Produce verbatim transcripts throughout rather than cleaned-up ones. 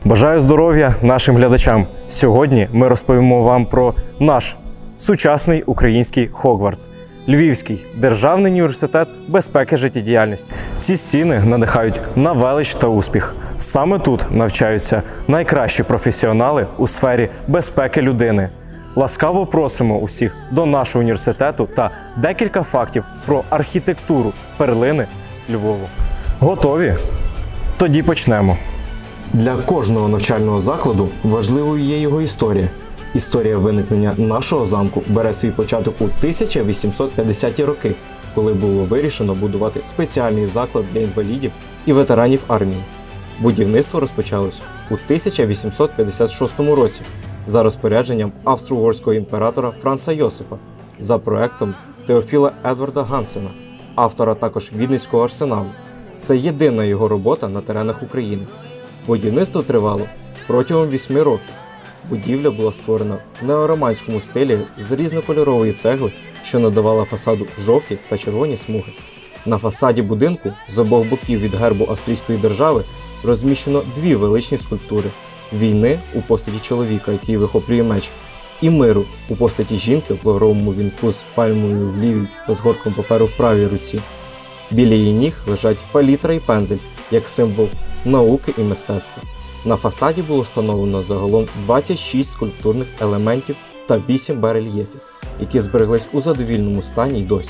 Бажаю здоров'я нашим глядачам! Сьогодні ми розповімо вам про наш сучасний український Хогвартс – Львівський державний університет безпеки життєдіяльності. Ці стіни надихають на велич та успіх. Саме тут навчаються найкращі професіонали у сфері безпеки людини. Ласкаво просимо усіх до нашого університету та декілька фактів про архітектуру перлини Львову. Готові? Тоді почнемо. Для кожного навчального закладу важливою є його історія. Історія виникнення нашого замку бере свій початок у тисяча вісімсот п'ятдесяті роки, коли було вирішено будувати спеціальний заклад для інвалідів і ветеранів армії. Будівництво розпочалось у тисяча вісімсот п'ятдесят шостому році за розпорядженням австро-угорського імператора Франца Йосифа за проектом Теофіла Едварда Гансена, автора також Віденського арсеналу. Це єдина його робота на теренах України. Будівництво тривало протягом вісьми років. Будівля була створена в неороманському стилі з різнокольорової цегли, що надавала фасаду жовті та червоні смуги. На фасаді будинку з обох боків від гербу Австрійської держави розміщено дві величні скульптури – війни у постаті чоловіка, який вихоплює меч, і миру у постаті жінки в лавровому вінку з пальмою в лівій та з гортком паперу в правій руці. Біля її ніг лежать палітра і пензель, як символ науки і мистецтва. На фасаді було встановлено загалом двадцять шість скульптурних елементів та вісім барельєфів, які збереглись у задовільному стані й досі.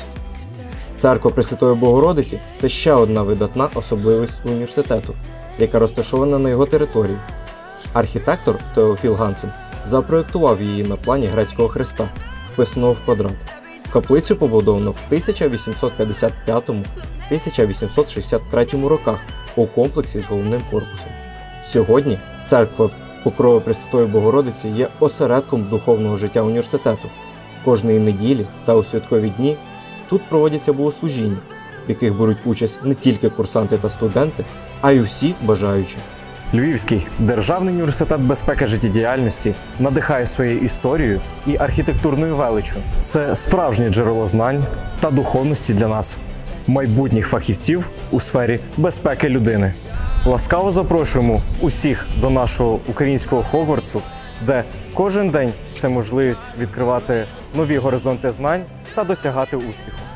Церква Пресвятої Богородиці – це ще одна видатна особливість університету, яка розташована на його території. Архітектор Теофіл Гансен запроєктував її на плані грецького хреста, вписаного в квадрат. Каплицю побудовано в тисяча вісімсот п'ятдесят п'ятому - тисяча вісімсот шістдесят третьому роках у комплексі з головним корпусом. Сьогодні церква Покрови Пресвятої Богородиці є осередком духовного життя університету. Кожної неділі та у святкові дні тут проводяться богослужіння, в яких беруть участь не тільки курсанти та студенти, а й усі бажаючі. Львівський державний університет безпеки життєдіяльності надихає своєю історією і архітектурною величчю. Це справжнє джерело знань та духовності для нас, майбутніх фахівців у сфері безпеки людини. Ласкаво запрошуємо усіх до нашого українського Хогвартсу, де кожен день це можливість відкривати нові горизонти знань та досягати успіху.